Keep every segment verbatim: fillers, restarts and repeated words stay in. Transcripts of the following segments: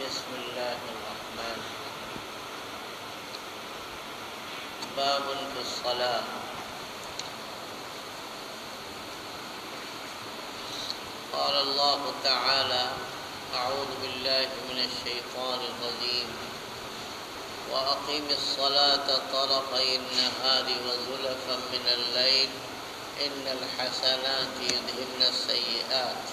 بسم الله الرحمن باب في الصلاة. قال الله تعالى: أعوذ بالله من الشيطان الرجيم وأقم الصلاة طرفي النهار وزلفا من الليل إن الحسنات يذهبن السيئات.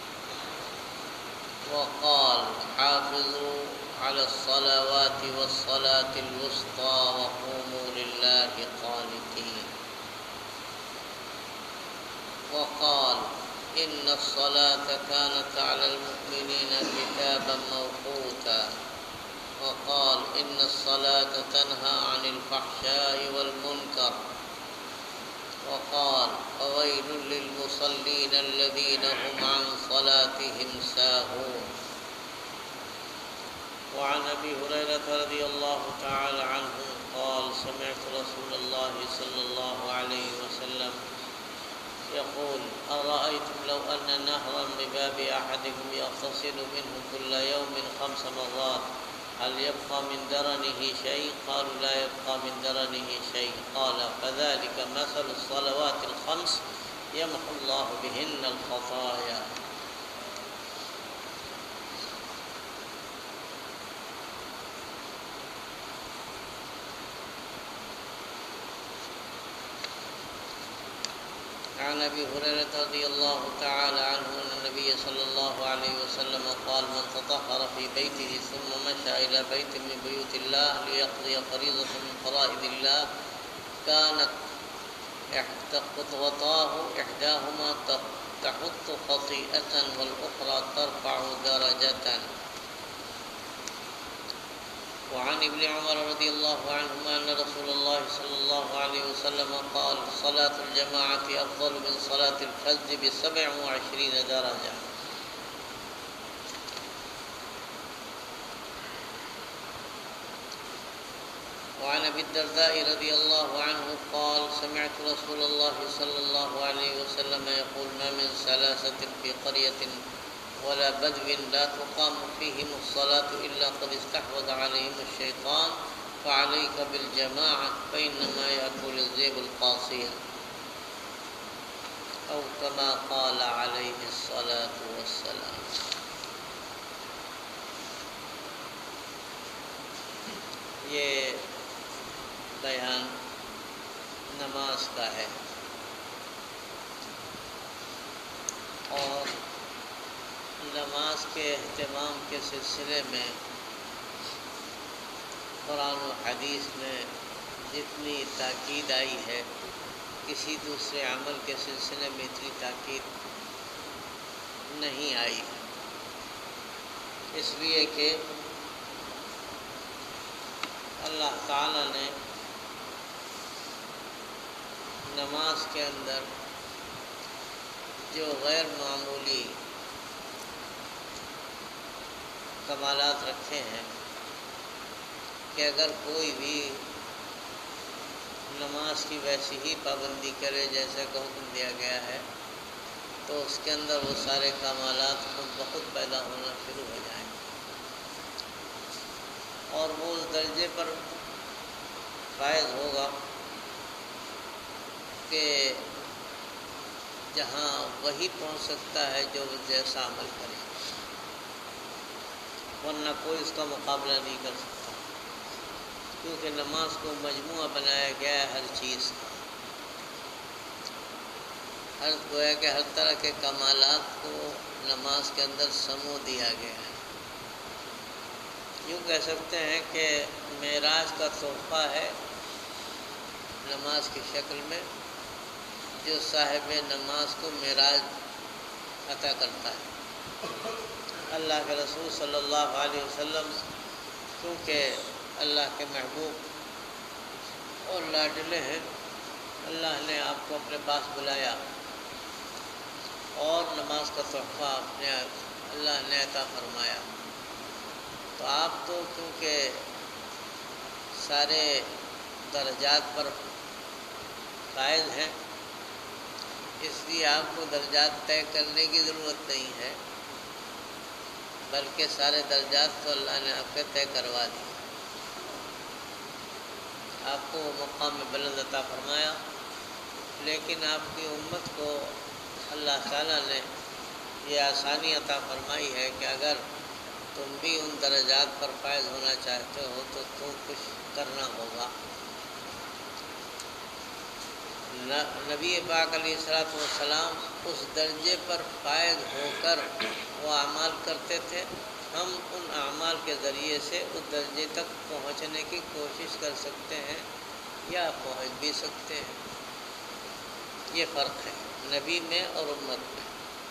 وقال: حافظوا على الصلوات والصلاة الوسطى وقوموا لله قانتين. وقال: إن الصلاة كانت على المؤمنين كتابا موقوتا. وقال: إن الصلاة تنهى عن الفحشاء والمنكر. وقال: فويل للمصلين الذين هم عن صلاتهم ساهون. وعن أبي هريرة رضي الله تعالى عنه قال: سمعت رسول الله صلى الله عليه وسلم يقول: أرأيتم لو أن نهرا بباب أحدكم يغتسل منه كل يوم خمس مرات هل يبقى من درنه شيء؟ قالوا: لا يبقى من درنه شيء. قال: فذلك مثل الصلوات الخمس يمحو الله بهن الخطايا. عن أبي هريرة رضي الله تعالى عنه أن النبي صلى الله عليه وسلم قال: من تطهر في بيته ثم مشى إلى بيت من بيوت الله ليقضي فريضة من فرائض الله كانت خطوتاه إحداهما تحط خطيئة والأخرى ترفع درجة. وعن ابن عمر رضي الله عنهما أن رسول الله صلى الله عليه وسلم قال: صلاة الجماعة أفضل من صلاة الفجر بسبع وعشرين درجة. وعن أبي الدرداء رضي الله عنه قال: سمعت رسول الله صلى الله عليه وسلم يقول: ما من ثلاثة في قرية ولا بدو لا تقام فيهم الصلاة إلا قد استحوذ عليهم الشيطان فعليك بالجماعة فإنما يأكل الذئب القاصية، أو كما قال عليه الصلاة والسلام. یہ بیان نماز کا ہے اور نماز کے اہتمام کے سلسلے میں قرآن و حدیث میں جتنی تاکید آئی ہے کسی دوسرے عمل کے سلسلے میں اتنی تاکید نہیں آئی، اس لیے کہ اللہ تعالیٰ نے نماز کے اندر جو غیر معمولی کمالات رکھے ہیں کہ اگر کوئی بھی نماز کی ویسی ہی پابندی کرے جیسا کہ حکم دیا گیا ہے تو اس کے اندر وہ سارے کمالات خود بخود پیدا ہونا شروع ہو جائیں اور وہ اس درجے پر فائز ہوگا کہ جہاں وہی پہنچ سکتا ہے جو جیسا عمل کرے، ورنہ کوئی اس کا مقابلہ نہیں کر سکتا، کیونکہ نماز کو مجموعہ بنایا گیا ہے ہر چیز کا، ہر گویا کہ ہر طرح کے کمالات کو نماز کے اندر سمو دیا گیا ہے۔ یوں کہہ سکتے ہیں کہ معراج کا تحفہ ہے نماز کی شکل میں جو صاحب نماز کو معراج عطا کرتا ہے۔ اللہ کے رسول صلی اللہ علیہ وسلم کیونکہ اللہ کے محبوب اور لاڈلے ہیں، اللہ نے آپ کو اپنے پاس بلایا اور نماز کا تحفہ اپنے اللہ نے عطا فرمایا، تو آپ تو کیونکہ سارے درجات پر فائز ہیں اس لیے آپ کو درجات طے کرنے کی ضرورت نہیں ہے، بلکہ سارے درجات تو اللہ نے آپ کے طے کروا دیے، آپ کو وہ مقام بلند عطا فرمایا، لیکن آپ کی امت کو اللہ تعالیٰ نے یہ آسانی عطا فرمائی ہے کہ اگر تم بھی ان درجات پر فائز ہونا چاہتے ہو تو تم کچھ کرنا ہوگا۔ نبی پاک علیہ الصلوۃ والسلام اس درجے پر فائز ہو کر وہ اعمال کرتے تھے، ہم ان اعمال کے ذریعے سے اس درجے تک پہنچنے کی کوشش کر سکتے ہیں یا پہنچ بھی سکتے ہیں۔ یہ فرق ہے نبی میں اور امت میں۔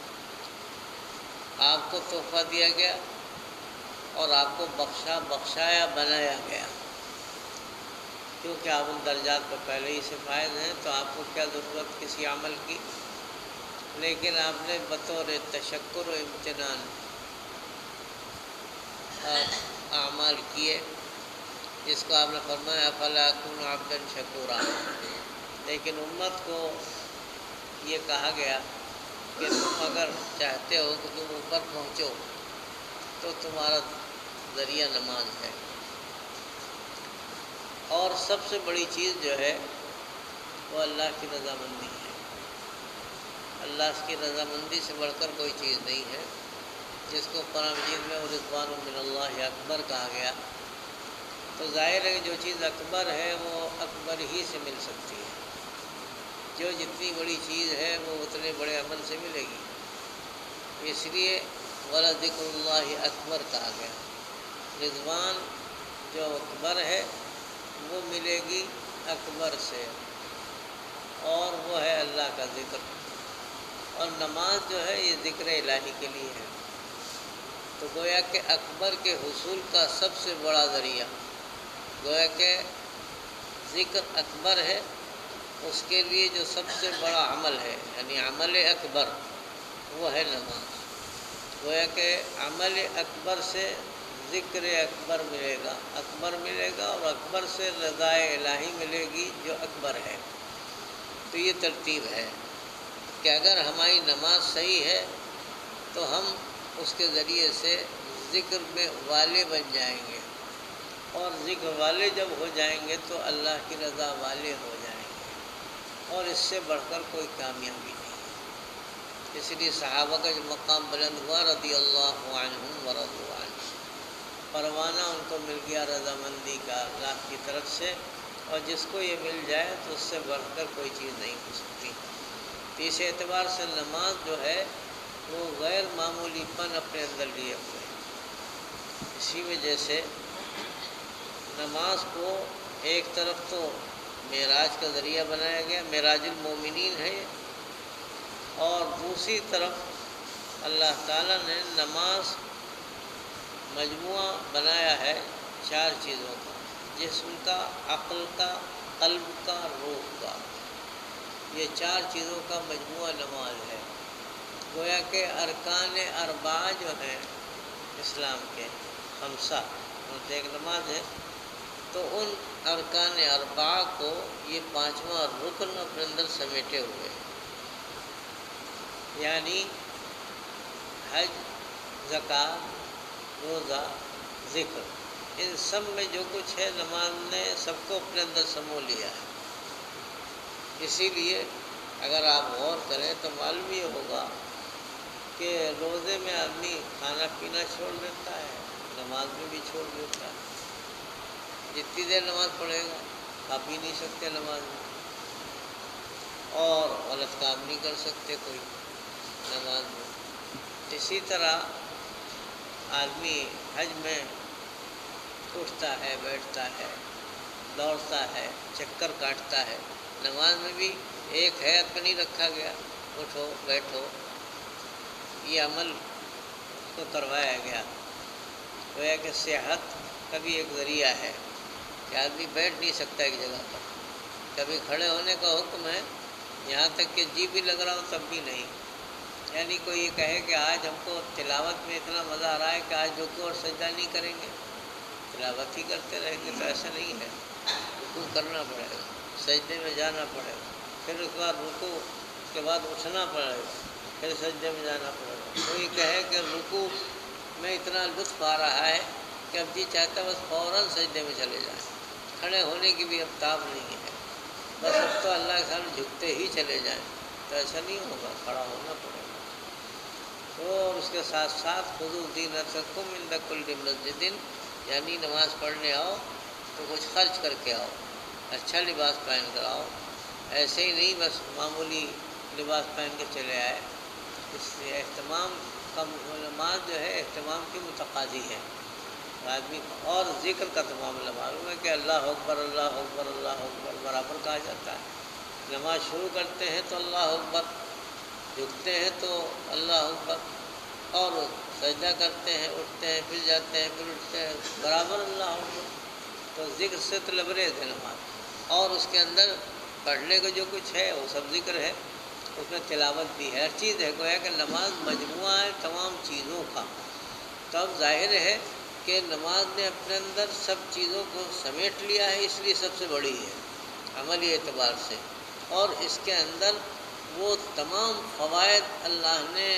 آپ کو تحفہ دیا گیا اور آپ کو بخشا بخشایا بنایا گیا، کیونکہ آپ ان درجات پر پہلے ہی سے فائز ہیں تو آپ کو کیا ضرورت کسی عمل کی، لیکن آپ نے بطور تشکر و امتنان اعمال کیے، جس کو آپ نے فرمایا فلا اکون عبدا شکورا۔ لیکن امت کو یہ کہا گیا کہ تم اگر چاہتے ہو کہ تم اوپر پہنچو تو تمہارا ذریعہ نماز ہے، اور سب سے بڑی چیز جو ہے وہ اللہ کی رضامندی ہے۔ اللہ کی رضامندی سے بڑھ کر کوئی چیز نہیں ہے، جس کو قرآن مجید میں رضوان من اللہ اکبر کہا گیا، تو ظاہر ہے کہ جو چیز اکبر ہے وہ اکبر ہی سے مل سکتی ہے، جو جتنی بڑی چیز ہے وہ اتنے بڑے عمل سے ملے گی، اس لیے وَلَذِكْرُ اللَّهِ اکبر کہا گیا۔ رضوان جو اکبر ہے وہ ملے گی اکبر سے، اور وہ ہے اللہ کا ذکر، اور نماز جو ہے یہ ذکر الہی کے لیے ہے، تو گویا کہ اکبر کے حصول کا سب سے بڑا ذریعہ، گویا کہ ذکر اکبر ہے، اس کے لیے جو سب سے بڑا عمل ہے یعنی عمل اکبر وہ ہے نماز۔ گویا کہ عمل اکبر سے ذکر اکبر ملے گا، اکبر ملے گا، اور اکبر سے رضا الہی ملے گی جو اکبر ہے۔ تو یہ ترتیب ہے کہ اگر ہماری نماز صحیح ہے تو ہم اس کے ذریعے سے ذکر میں والے بن جائیں گے، اور ذکر والے جب ہو جائیں گے تو اللہ کی رضا والے ہو جائیں گے، اور اس سے بڑھ کر کوئی کامیابی نہیں۔ اس لیے صحابہ کا جو مقام بلند ہوا رضی اللہ عنہم ورضوا عنہ، پروانہ ان کو مل گیا رضامندی کا اللہ کی طرف سے، اور جس کو یہ مل جائے تو اس سے بڑھ کر کوئی چیز نہیں ہو سکتی۔ تو اس اعتبار سے نماز جو ہے وہ غیر معمولی پن اپنے اندر لیے ہوئے، اسی وجہ سے نماز کو ایک طرف تو معراج کا ذریعہ بنایا گیا، معراج المومنین ہے، اور دوسری طرف اللہ تعالیٰ نے نماز مجموعہ بنایا ہے چار چیزوں کا، جسم کا، عقل کا، قلب کا، روح کا، یہ چار چیزوں کا مجموعہ نماز ہے۔ گویا کہ ارکان اربعہ جو ہیں اسلام کے خمسہ، اور ایک نماز ہے، تو ان ارکان اربعہ کو یہ پانچواں رکن اپنے اندر سمیٹے ہوئے، یعنی حج، زکوٰۃ، روزہ، ذکر، ان سب میں جو کچھ ہے نماز نے سب کو اپنے اندر سمو لیا ہے۔ اسی لیے اگر آپ غور کریں تو معلوم یہ ہوگا کہ روزے میں آدمی کھانا پینا چھوڑ دیتا ہے، نماز میں بھی چھوڑ دیتا ہے۔ جتنی دیر نماز پڑھے گا کھا پی نہیں سکتے نماز میں، اور غلط کام نہیں کر سکتے کوئی نماز میں۔ اسی طرح آدمی حج میں اٹھتا ہے، بیٹھتا ہے، دوڑتا ہے، چکر کاٹتا ہے، نماز میں بھی ایک حیت میں نہیں رکھا گیا اٹھو بیٹھو، یہ عمل کو کروایا گیا۔ گویا کہ صحت کا بھی ایک ذریعہ ہے کہ آدمی بیٹھ نہیں سکتا ایک جگہ پر، کبھی کھڑے ہونے کا حکم ہے، یہاں تک کہ جی بھی لگ رہا ہو تب بھی نہیں۔ یعنی کوئی یہ کہے کہ آج ہم کو تلاوت میں اتنا مزہ آ رہا ہے کہ آج رکوع اور سجدہ نہیں کریں گے، تلاوت ہی کرتے رہیں گے، تو ایسا نہیں ہے، رکوع کرنا پڑے گا، سجدے میں جانا پڑے گا، پھر اس کے بعد رکوع، اس کے بعد اٹھنا پڑے گا، پھر سجدے میں جانا پڑے گا۔ کوئی کہے کہ رکوع میں اتنا لطف آ رہا ہے کہ اب جی چاہتا بس فوراً سجدے میں چلے جائیں، کھڑے ہونے کی بھی اب تاب نہیں ہے، بس اب تو اللہ کے سامنے جھکتے ہی چلے جائیں، تو ایسا نہیں ہوگا، کھڑا ہونا پڑے گا۔ اور اس کے ساتھ ساتھ خذوا زینتکم عند کل مسجد، یعنی نماز پڑھنے آؤ تو کچھ خرچ کر کے آؤ، اچھا لباس پہن کر آؤ، ایسے ہی نہیں بس معمولی لباس پہن کے چلے آئے۔ اس لیے اہتمام کا نماز جو ہے اہتمام کی متقاضی ہے آدمی، اور ذکر کا تو معاملہ معلوم ہے کہ اللہ اکبر اللہ اکبر اللہ اکبر برابر کہا جاتا ہے۔ نماز شروع کرتے ہیں تو اللہ اکبر، جھکتے ہیں تو اللہ اکبر، اور سجدہ کرتے ہیں، اٹھتے ہیں، پھر جاتے ہیں، پھر اٹھتے ہیں، برابر اللہ اکبر۔ تو ذکر سے تو لبریز ہے نماز، اور اس کے اندر پڑھنے کو جو کچھ ہے وہ سب ذکر ہے، اس میں تلاوت بھی ہے، ہر چیز ہے، گویا کہ نماز مجموعہ ہے تمام چیزوں کا۔ تو اب ظاہر ہے کہ نماز نے اپنے اندر سب چیزوں کو سمیٹ لیا ہے، اس لیے سب سے بڑی ہے عملی اعتبار سے، اور اس کے اندر وہ تمام فوائد اللہ نے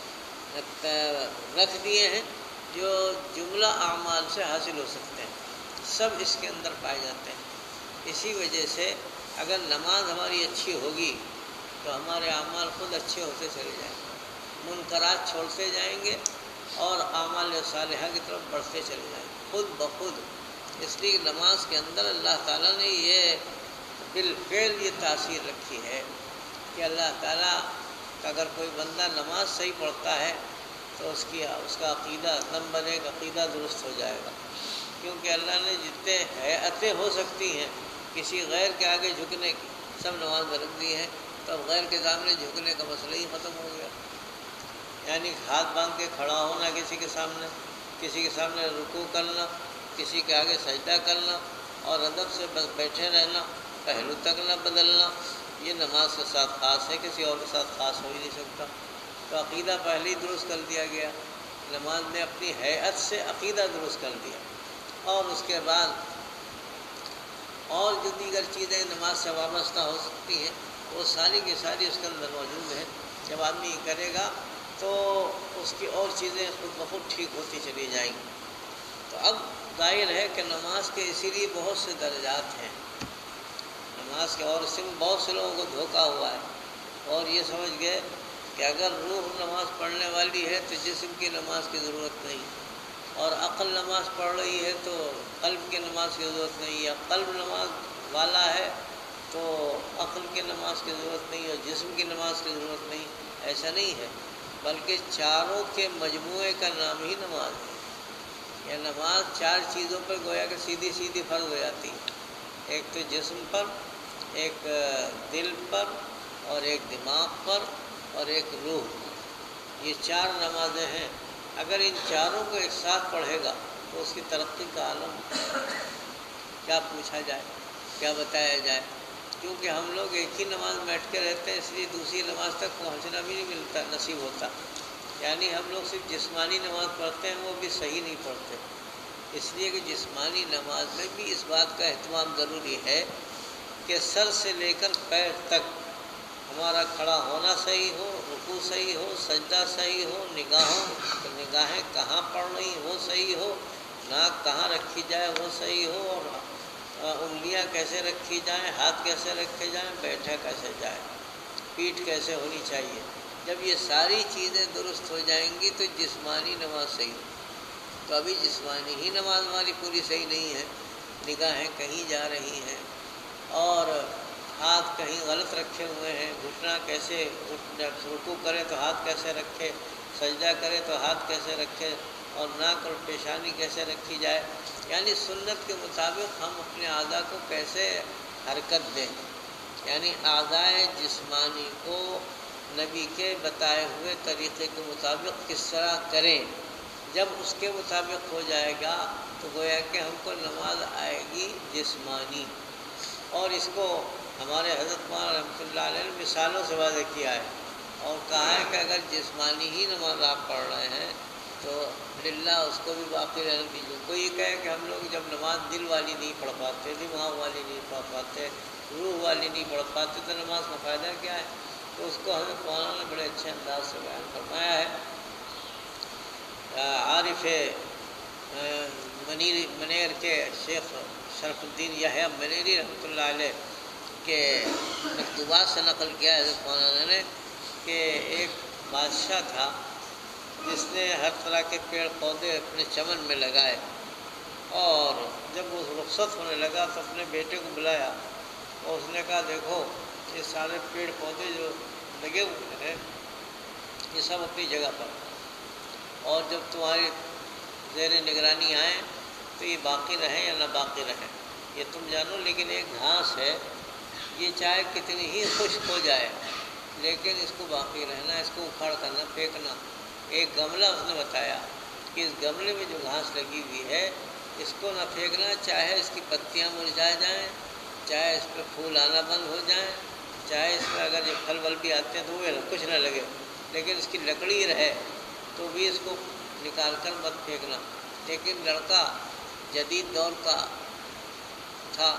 رکھ دیے ہیں جو جملہ اعمال سے حاصل ہو سکتے ہیں، سب اس کے اندر پائے جاتے ہیں۔ اسی وجہ سے اگر نماز ہماری اچھی ہوگی تو ہمارے اعمال خود اچھے ہوتے چلے جائیں گے، منکرات چھوڑتے جائیں گے اور اعمال صالحہ کی طرف بڑھتے چلے جائیں گے خود بخود۔ اس لیے نماز کے اندر اللہ تعالیٰ نے یہ بالفعل یہ تاثیر رکھی ہے کہ اللہ تعالیٰ کا اگر کوئی بندہ نماز صحیح پڑھتا ہے تو اس کی اس کا عقیدہ دم بنے گا، عقیدہ درست ہو جائے گا، کیونکہ اللہ نے جتنے ہیئتیں ہو سکتی ہیں کسی غیر کے آگے جھکنے کی سب نماز میں رکھ دی ہیں، تو اب غیر کے سامنے جھکنے کا مسئلہ ہی ختم ہو گیا۔ یعنی ہاتھ باندھ کے کھڑا ہونا کسی کے سامنے، کسی کے سامنے رکوع کرنا، کسی کے آگے سجدہ کرنا، اور ادب سے بس بیٹھے رہنا، پہلو تک نہ بدلنا، یہ نماز کے ساتھ خاص ہے، کسی اور کے ساتھ خاص ہو ہی نہیں سکتا۔ تو عقیدہ پہلے ہی درست کر دیا گیا، نماز نے اپنی ہیئت سے عقیدہ درست کر دیا، اور اس کے بعد اور جو دیگر چیزیں نماز سے وابستہ ہو سکتی ہیں وہ ساری کی ساری اس کے اندر موجود ہیں۔ جب آدمی یہ کرے گا تو اس کی اور چیزیں خود بخود ٹھیک ہوتی چلی جائیں گی۔ تو اب ظاہر ہے کہ نماز کے اسی لیے بہت سے درجات ہیں نماز کے، اور اس سے بہت سے لوگوں کو دھوکا ہوا ہے اور یہ سمجھ گئے کہ اگر روح نماز پڑھنے والی ہے تو جسم کی نماز کی ضرورت نہیں، اور عقل نماز پڑھ رہی ہے تو قلب کی نماز کی ضرورت نہیں، یا قلب نماز والا ہے تو عقل کی نماز کی ضرورت نہیں اور جسم کی نماز کی ضرورت نہیں۔ ایسا نہیں ہے، بلکہ چاروں کے مجموعے کا نام ہی نماز ہے۔ یہ نماز چار چیزوں پر گویا کہ سیدھی سیدھی فرض ہو جاتی ہے، ایک تو جسم پر، ایک دل پر، اور ایک دماغ پر، اور ایک روح، یہ چار نمازیں ہیں۔ اگر ان چاروں کو ایک ساتھ پڑھے گا تو اس کی ترقی کا عالم کیا پوچھا جائے، کیا بتایا جائے، کیونکہ ہم لوگ ایک ہی نماز میں اٹکے رہتے ہیں، اس لیے دوسری نماز تک پہنچنا بھی نہیں ملتا نصیب ہوتا۔ یعنی ہم لوگ صرف جسمانی نماز پڑھتے ہیں، وہ بھی صحیح نہیں پڑھتے، اس لیے کہ جسمانی نماز میں بھی اس بات کا اہتمام ضروری ہے کہ سر سے لے کر پیر تک ہمارا کھڑا ہونا صحیح ہو، رکوع صحیح ہو، سجدہ صحیح ہو، نگاہوں نگاہیں کہاں پڑ رہی وہ صحیح ہو، ناک کہاں رکھی جائے وہ صحیح ہو، اور انگلیاں کیسے رکھی جائیں، ہاتھ کیسے رکھے جائیں، بیٹھا کیسے جائے، پیٹھ کیسے ہونی چاہیے۔ جب یہ ساری چیزیں درست ہو جائیں گی تو جسمانی نماز صحیح ہو۔ تو ابھی جسمانی ہی نماز ہماری پوری صحیح نہیں ہے، نگاہیں کہیں جا رہی ہیں، اور ہاتھ کہیں غلط رکھے ہوئے ہیں، گھٹنا کیسے، رکوع کرے تو ہاتھ کیسے رکھے، سجدہ کرے تو ہاتھ کیسے رکھے، اور ناک اور پیشانی کیسے رکھی جائے، یعنی سنت کے مطابق ہم اپنے اعضاء کو کیسے حرکت دیں، یعنی اعضاء جسمانی کو نبی کے بتائے ہوئے طریقے کے مطابق کس طرح کریں۔ جب اس کے مطابق ہو جائے گا تو گویا کہ ہم کو نماز آئے گی جسمانی، اور اس کو ہمارے حضرت مولانا رحمۃ اللہ علیہ نے مثالوں سے واضح کیا ہے، اور کہا ہے کہ اگر جسمانی ہی نماز آپ پڑھ رہے ہیں تو للہ اس کو بھی باقی رہنے دیجیے۔ کوئی یہ کہے کہ ہم لوگ جب نماز دل والی نہیں پڑھ پاتے، دماغ والی نہیں پڑھ پاتے، روح والی نہیں پڑھ پاتے تو نماز کا فائدہ کیا ہے؟ تو اس کو ہمیں مولانا نے بڑے اچھے انداز سے بیان فرمایا ہے عارف منیر منیر کے شیخ شرف الدین یحییٰ منیری رحمۃ اللہ علیہ کے مکتوبات سے نقل کیا ہے حضرت مولانا نے کہ ایک بادشاہ تھا جس نے ہر طرح کے پیڑ پودے اپنے چمن میں لگائے، اور جب وہ رخصت ہونے لگا تو اپنے بیٹے کو بلایا اور اس نے کہا دیکھو یہ سارے پیڑ پودے جو لگے ہوئے ہیں یہ سب اپنی جگہ پر، اور جب تمہاری زیر نگرانی آئیں تو یہ باقی رہیں یا نہ باقی رہیں یہ تم جانو، لیکن ایک گھاس ہے یہ چاہے کتنی ہی خشک ہو جائے لیکن اس کو باقی رہنا، اس کو اکھاڑ کر نہ پھینکنا۔ ایک گملہ اس نے بتایا کہ اس گملے میں جو گھاس لگی ہوئی ہے اس کو نہ پھینکنا، چاہے اس کی پتیاں مرجھا جائیں، چاہے اس پہ پھول آنا بند ہو جائیں، چاہے اس میں اگر یہ پھل ول بھی آتے ہیں تو وہ کچھ نہ لگے، لیکن اس کی لکڑی رہے تو بھی اس کو نکال کر مت پھینکنا۔ لیکن لڑکا جدید دور کا تھا،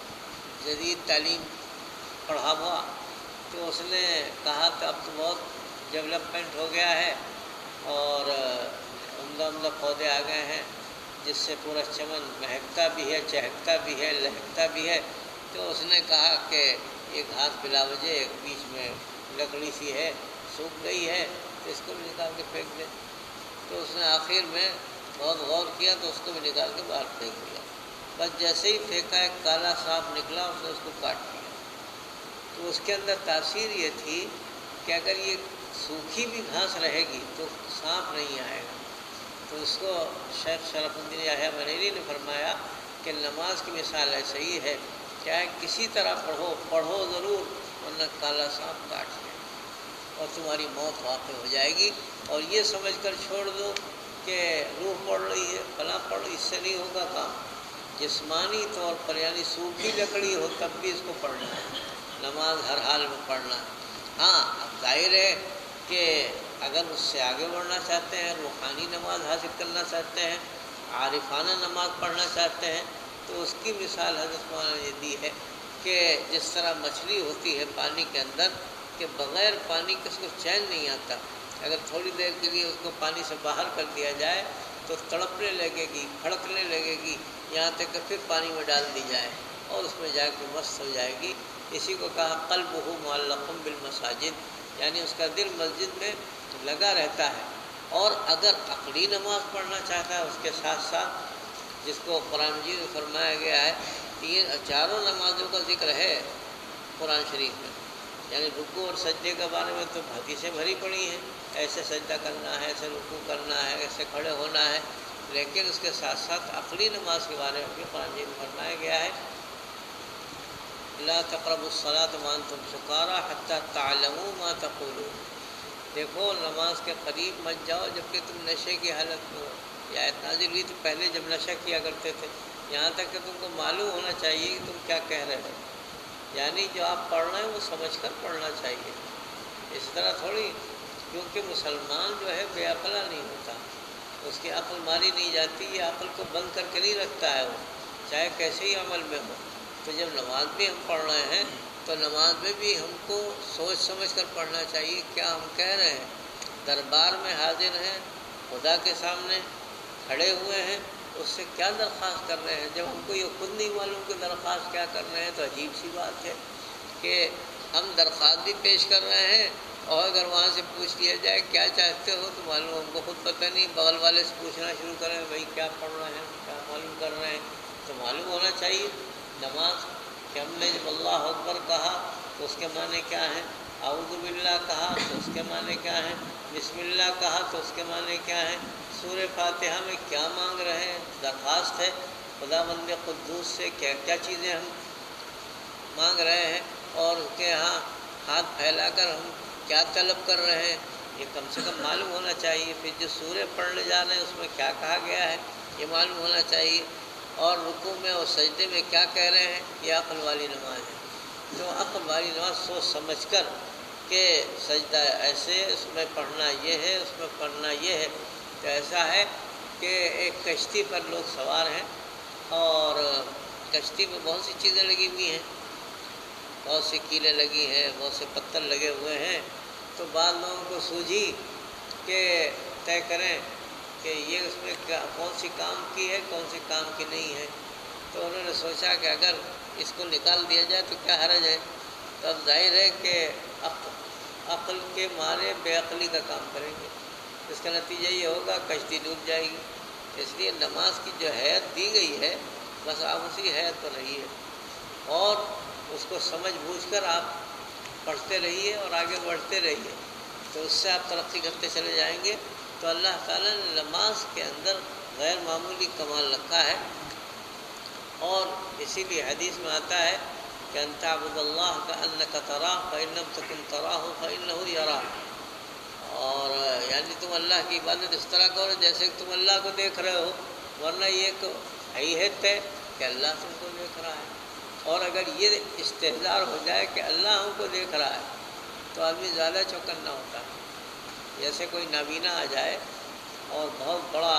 جدید تعلیم پڑھا ہوا، تو اس نے کہا کہ اب تو بہت ڈیولپمنٹ ہو گیا ہے اور عمدہ عمدہ پودے آ گئے ہیں جس سے پورا چمن مہکتا بھی ہے، چہکتا بھی ہے، لہکتا بھی ہے، تو اس نے کہا کہ یہ گھاس بلا وجہ ایک بیچ میں لکڑی سی ہے سوکھ گئی ہے تو اس کو بھی نکال کے پھینک دے۔ تو اس نے آخر میں بہت غور کیا تو اس کو بھی نکال کے باہر پھینک دیا۔ بس جیسے ہی پھینکا ایک کالا سانپ نکلا، اس نے اس کو کاٹ دیا۔ تو اس کے اندر تاثیر یہ تھی کہ اگر یہ سوکھی بھی گھاس رہے گی تو سانپ نہیں آئے گا۔ تو اس کو شیخ شرف الدین یحییٰ منیری نے فرمایا کہ نماز کی مثال ایسے ہی ہے، چاہے کسی طرح پڑھو پڑھو ضرور، ورنہ کالا سانپ کاٹ لے اور تمہاری موت واقع ہو جائے گی۔ اور یہ سمجھ کر چھوڑ دو کہ روح پڑھ رہی ہے فلاں پڑھ رہی، اس سے نہیں ہوگا کام۔ جسمانی طور پر یعنی سوکھی لکڑی ہو تب بھی اس کو پڑھنا ہے، نماز ہر حال میں پڑھنا ہے۔ ہاں اب ظاہر ہے کہ اگر اس سے آگے بڑھنا چاہتے ہیں، روحانی نماز حاصل کرنا چاہتے ہیں، عارفانہ نماز پڑھنا چاہتے ہیں، تو اس کی مثال حضرت مولانا نے دی ہے کہ جس طرح مچھلی ہوتی ہے پانی کے اندر کہ بغیر پانی کے اس کو چین نہیں آتا، اگر تھوڑی دیر کے لیے اس کو پانی سے باہر کر دیا جائے تو تڑپنے لگے گی، کھڑکنے لگے گی، یہاں تک کہ پھر پانی میں ڈال دی جائے اور اس میں جا کے مست ہو جائے گی۔ اسی کو کہا قلبہ معلق بالمساجد، یعنی اس کا دل مسجد میں لگا رہتا ہے۔ اور اگر عقلی نماز پڑھنا چاہتا ہے اس کے ساتھ ساتھ، جس کو قرآن مجید میں فرمایا گیا ہے، تین چاروں نمازوں کا ذکر ہے قرآن شریف میں، یعنی رکوع اور سجدے کے بارے میں تو حدیثیں بھری پڑی ہیں، ایسے سجدہ کرنا ہے، ایسے رکوع کرنا ہے، ایسے کھڑے ہونا ہے، لیکن اس کے ساتھ ساتھ عقلی نماز کے بارے میں بھی قرآن مجید میں فرمایا گیا ہے لا تقربوا الصلاة وانتم سکارى حتى تعلموا ما تقولون۔ دیکھو نماز کے قریب مت جاؤ جبکہ تم نشے کی حالت میں ہو۔ یہ آیت نازل ہوئی تو پہلے جب نشہ کیا کرتے تھے، یہاں تک کہ تم کو معلوم ہونا چاہیے کہ تم کیا کہہ رہے ہو، یعنی جو آپ پڑھ رہے ہیں وہ سمجھ کر پڑھنا چاہیے۔ اس طرح تھوڑی، کیونکہ مسلمان جو ہے بے عقلہ نہیں ہوتا، اس کی عقل ماری نہیں جاتی، یہ عقل کو بند کر کے نہیں رکھتا ہے وہ، چاہے کیسے ہی عمل میں ہو۔ تو جب نماز بھی ہم پڑھ رہے ہیں تو نماز میں بھی ہم کو سوچ سمجھ کر پڑھنا چاہیے کیا ہم کہہ رہے ہیں۔ دربار میں حاضر ہیں، خدا کے سامنے کھڑے ہوئے ہیں، اس سے کیا درخواست کر رہے ہیں؟ جب ہم کو یہ خود نہیں معلوم کہ درخواست کیا کر رہے ہیں تو عجیب سی بات ہے کہ ہم درخواست بھی پیش کر رہے ہیں، اور اگر وہاں سے پوچھ لیا جائے کیا چاہتے ہو تو معلوم ہم کو خود پتہ نہیں، بغل والے سے پوچھنا شروع کریں بھائی کیا پڑھ رہے ہیں، کیا معلوم کر رہے ہیں، تو معلوم ہونا چاہیے۔ نماز کہ ہم نے جب اللہ اکبر کہا تو اس کے معنی کیا ہیں، اعوذ باللہ کہا تو اس کے معنی کیا ہیں، بسم اللہ کہا تو اس کے معنی کیا ہیں، سورہ فاتحہ میں کیا مانگ رہے ہیں، درخواست ہے خدا بند قدوس سے کیا کیا چیزیں ہم مانگ رہے ہیں، اور اس کے ہاں ہاتھ پھیلا کر ہم کیا طلب کر رہے ہیں، یہ کم سے کم معلوم ہونا چاہیے۔ پھر جو سورہ پڑھنے جا رہے ہیں اس میں کیا کہا گیا ہے یہ معلوم ہونا چاہیے، اور رکوع میں اور سجدے میں کیا کہہ رہے ہیں، یہ عقل والی نماز ہے۔ تو عقل والی نماز سوچ سمجھ کر کہ سجدہ ایسے، اس میں پڑھنا یہ ہے، اس میں پڑھنا یہ ہے، تو ایسا ہے کہ ایک کشتی پر لوگ سوار ہیں اور کشتی میں بہت سی چیزیں لگی ہوئی ہیں، بہت سی کیلیں لگی ہیں، بہت سے پتھر لگے ہوئے ہیں، تو بعض لوگوں کو سوجھی کہ طے کریں کہ یہ اس میں کون سی کام کی ہے کون سی کام کی نہیں ہے. تو انہوں نے سوچا کہ اگر اس کو نکال دیا جائے تو کیا حرج ہے. تو اب ظاہر ہے کہ عقل کے مارے بے عقلی کا کام کریں گے. اس کا نتیجہ یہ ہوگا کشتی ڈوب جائے گی. اس لیے نماز کی جو حیت دی گئی ہے بس آپ اسی حیت پر رہیے اور اس کو سمجھ بوجھ کر آپ پڑھتے رہیے اور آگے بڑھتے رہیے. تو اس سے آپ ترقی کرتے چلے جائیں گے. تو اللہ تعالیٰ نے نماز کے اندر غیر معمولی کمال رکھا ہے. اور اسی لیے حدیث میں آتا ہے کہ ان تعبد اللہ کأنک تراہ فإن لم تکن تراہ فإنہ یراک. اور یعنی تم اللہ کی عبادت اس طرح کرو جیسے کہ تم اللہ کو دیکھ رہے ہو، ورنہ یہ ایک حقیقت ہے کہ اللہ تم کو دیکھ رہا ہے. اور اگر یہ استحضار ہو جائے کہ اللہ ہم کو دیکھ رہا ہے تو آدمی زیادہ چوکنا ہوتا ہے. جیسے کوئی نابینا آ جائے اور بہت بڑا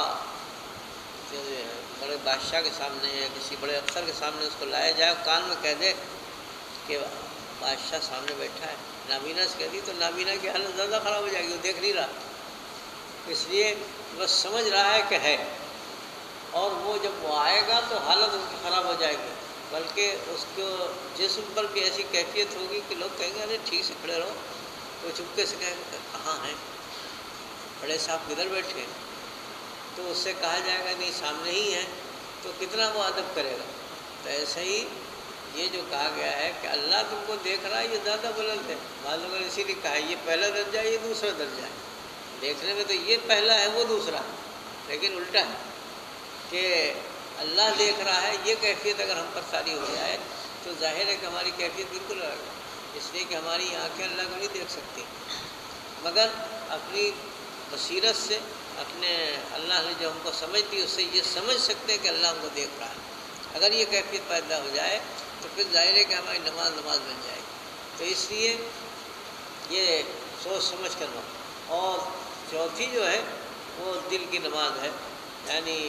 بڑے بادشاہ کے سامنے یا کسی بڑے افسر کے سامنے اس کو لایا جائے اور کان میں کہہ دے کہ بادشاہ سامنے بیٹھا ہے، نابینا سے کہہ دی تو نابینا کی حالت زیادہ خراب ہو جائے گی. وہ دیکھ نہیں رہا، اس لیے بس سمجھ رہا ہے کہ ہے. اور وہ جب وہ آئے گا تو حالت اس کی خراب ہو جائے گی، بلکہ اس کو جسم پر بھی ایسی کیفیت ہوگی کہ لوگ کہیں گے ارے ٹھیک سے کھڑے رہو. تو چپکے سے کہیں گے کہاں ہیں بڑے صاحب کدھر بیٹھے ہیں. تو اس سے کہا جائے گا نہیں سامنے ہی ہیں. تو کتنا وہ ادب کرے گا. تو ایسے ہی یہ جو کہا گیا ہے کہ اللہ تم کو دیکھ رہا ہے یہ زیادہ بلند ہے. بعض لوگوں نے اسی لیے کہا ہے یہ پہلا درجہ ہے یہ دوسرا درجہ ہے. دیکھنے میں تو یہ پہلا ہے وہ دوسرا ہے، لیکن الٹا ہے کہ اللہ دیکھ رہا ہے. یہ کیفیت اگر ہم پر طاری ہو جائے تو ظاہر ہے کہ ہماری کیفیت بالکل الگ ہے. اس لیے کہ ہماری آنکھیں اللہ کو نہیں دیکھ سکتی، مگر اپنی بصیرت سے اپنے اللہ نے جو ہم کو سمجھ دی اس سے یہ سمجھ سکتے ہیں کہ اللہ ہم کو دیکھ رہا ہے. اگر یہ کیفیت پیدا ہو جائے تو پھر ظاہر ہے کہ ہماری نماز نماز بن جائے گی. تو اس لیے یہ سوچ سمجھ کر ہو. اور چوتھی جو ہے وہ دل کی نماز ہے، یعنی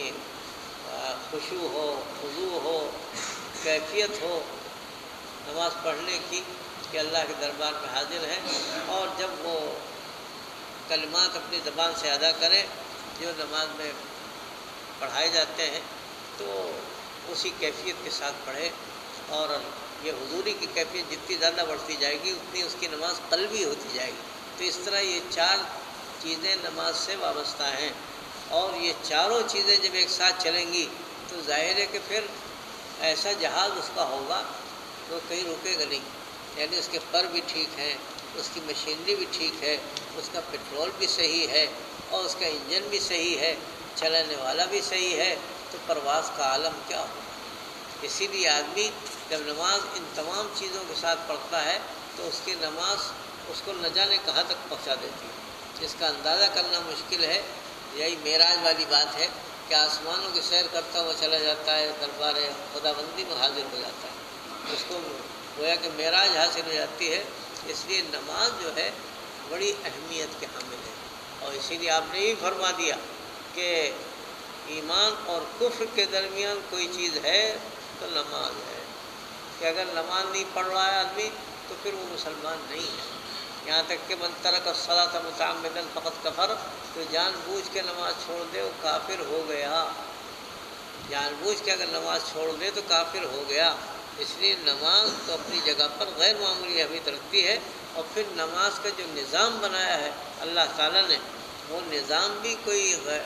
خشوع ہو، خضوع ہو، کیفیت ہو نماز پڑھنے کی کہ اللہ کے دربار میں حاضر ہے. اور جب وہ کلمات اپنی زبان سے ادا کریں جو نماز میں پڑھائے جاتے ہیں تو اسی کیفیت کے ساتھ پڑھے. اور یہ حضوری کی کیفیت جتنی زیادہ بڑھتی جائے گی اتنی اس کی نماز قلبی ہوتی جائے گی. تو اس طرح یہ چار چیزیں نماز سے وابستہ ہیں. اور یہ چاروں چیزیں جب ایک ساتھ چلیں گی تو ظاہر ہے کہ پھر ایسا جہاز اس کا ہوگا وہ کہیں رکے گا نہیں. یعنی اس کے پر بھی ٹھیک ہیں، اس کی مشینری بھی ٹھیک ہے، اس کا پیٹرول بھی صحیح ہے اور اس کا انجن بھی صحیح ہے، چلانے والا بھی صحیح ہے. تو پرواز کا عالم کیا ہوگا. اسی لیے آدمی جب نماز ان تمام چیزوں کے ساتھ پڑھتا ہے تو اس کی نماز اس کو نہ جانے کہاں تک پہنچا دیتی ہے. جس کا اندازہ کرنا مشکل ہے. یہی معراج والی بات ہے کہ آسمانوں کی سیر کرتا ہوا چلا جاتا ہے، دربار خدا بندی میں حاضر ہو جاتا ہے. اس کو گویا کہ معراج حاصل ہو جاتی ہے. اس لیے نماز جو ہے بڑی اہمیت کے حامل ہے. اور اسی لیے آپ نے یہ فرما دیا کہ ایمان اور کفر کے درمیان کوئی چیز ہے تو نماز ہے. کہ اگر نماز نہیں پڑھ رہا ہے آدمی تو پھر وہ مسلمان نہیں ہے. یہاں تک کہ من ترک الصلاۃ متعمدا فقد کفر، تو جان بوجھ کے نماز چھوڑ دے وہ کافر ہو گیا. جان بوجھ کے اگر نماز چھوڑ دے تو کافر ہو گیا. اس لیے نماز تو اپنی جگہ پر غیر معمولی اہمیت رکھتی ہے. اور پھر نماز کا جو نظام بنایا ہے اللہ تعالیٰ نے وہ نظام بھی کوئی غیر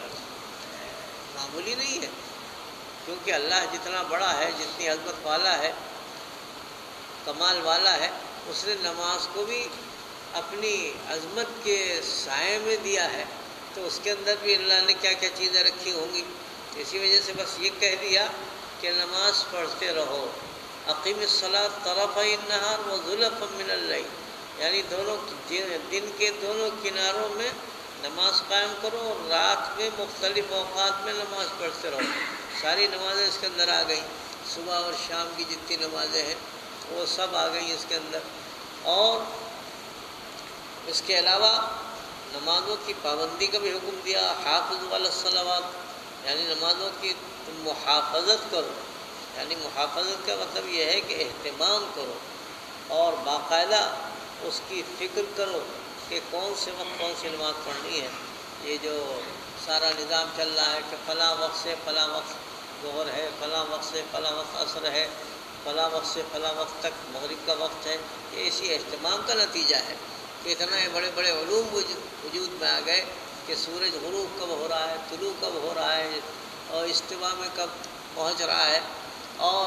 معمولی نہیں ہے. کیونکہ اللہ جتنا بڑا ہے، جتنی عظمت والا ہے، کمال والا ہے، اس نے نماز کو بھی اپنی عظمت کے سائے میں دیا ہے. تو اس کے اندر بھی اللہ نے کیا کیا چیزیں رکھی ہوں گی. اسی وجہ سے بس یہ کہہ دیا کہ نماز پڑھتے رہو. اقیم الصلاۃ طرفی النہار وزلفا من اللیل، یعنی دونوں دن کے دونوں کناروں میں نماز قائم کرو اور رات میں مختلف اوقات میں نماز پڑھتے رہو. ساری نمازیں اس کے اندر آ گئیں. صبح اور شام کی جتنی نمازیں ہیں وہ سب آ گئیں اس کے اندر. اور اس کے علاوہ نمازوں کی پابندی کا بھی حکم دیا. حافظوا علی الصلوات، یعنی نمازوں کی تم محافظت کرو. یعنی محافظت کا مطلب یہ ہے کہ اہتمام کرو اور باقاعدہ اس کی فکر کرو کہ کون سے وقت کون سی نماز پڑھنی ہے. یہ جو سارا نظام چل رہا ہے کہ فلاں وقت سے فلاں وقت ظہر ہے، فلاں وقت سے فلاں وقت عصر ہے، فلاں وقت سے فلاں وقت تک مغرب کا وقت ہے، یہ اسی اہتمام کا نتیجہ ہے کہ اتنا بڑے بڑے علوم وجود میں آ گئے کہ سورج غروب کب ہو رہا ہے، طلوع کب ہو رہا ہے، اور استوا میں کب پہنچ رہا ہے، اور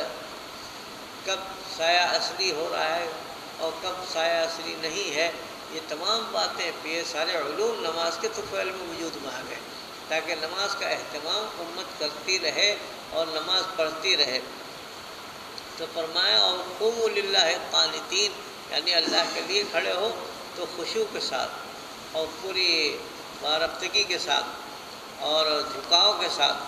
کب سایہ اصلی ہو رہا ہے اور کب سایہ اصلی نہیں ہے، یہ تمام باتیں، یہ سارے علوم نماز کے طفیل میں وجود میں آ گئے تاکہ نماز کا اہتمام امت کرتی رہے اور نماز پڑھتی رہے۔ تو فرمایا اور قوموا للہ قانتین، یعنی اللہ کے لیے کھڑے ہو تو خشوع کے ساتھ اور پوری وارفتگی کے ساتھ اور جھکاؤ کے ساتھ۔